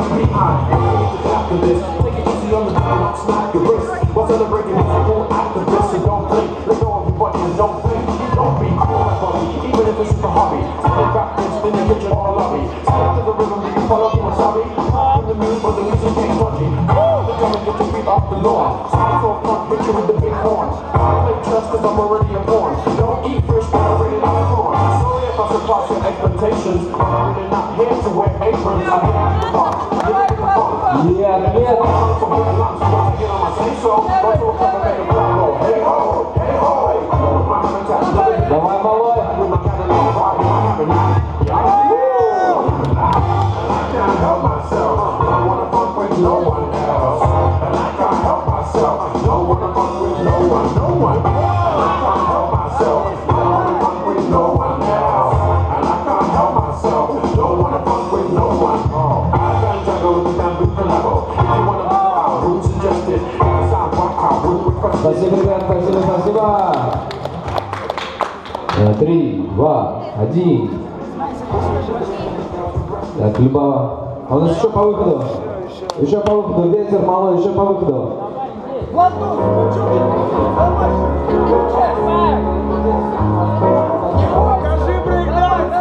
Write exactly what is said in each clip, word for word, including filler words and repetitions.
Давай, малой! Спасибо, ребят, спасибо, спасибо. Три, два, один. Так, Любава. А у нас еще по выходу. Еще по выходу. Ветер, малой, еще по выходу. Покажи брейк-данс.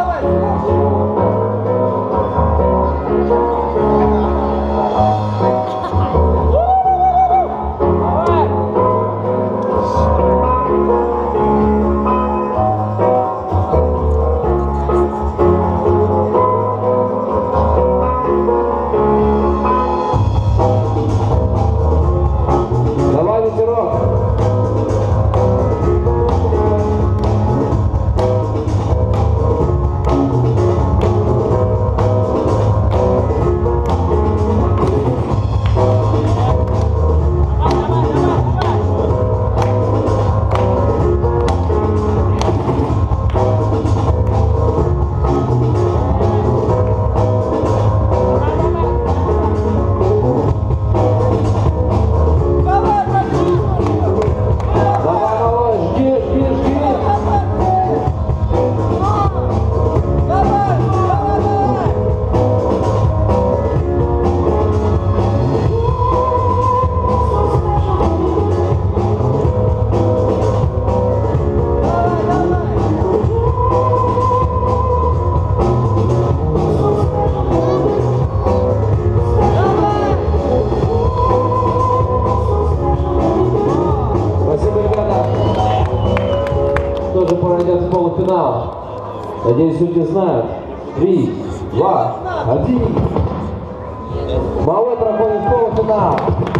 Тоже пора идет в полуфинал. Надеюсь, люди знают. Три, два, один. Малой проходит в полуфинал.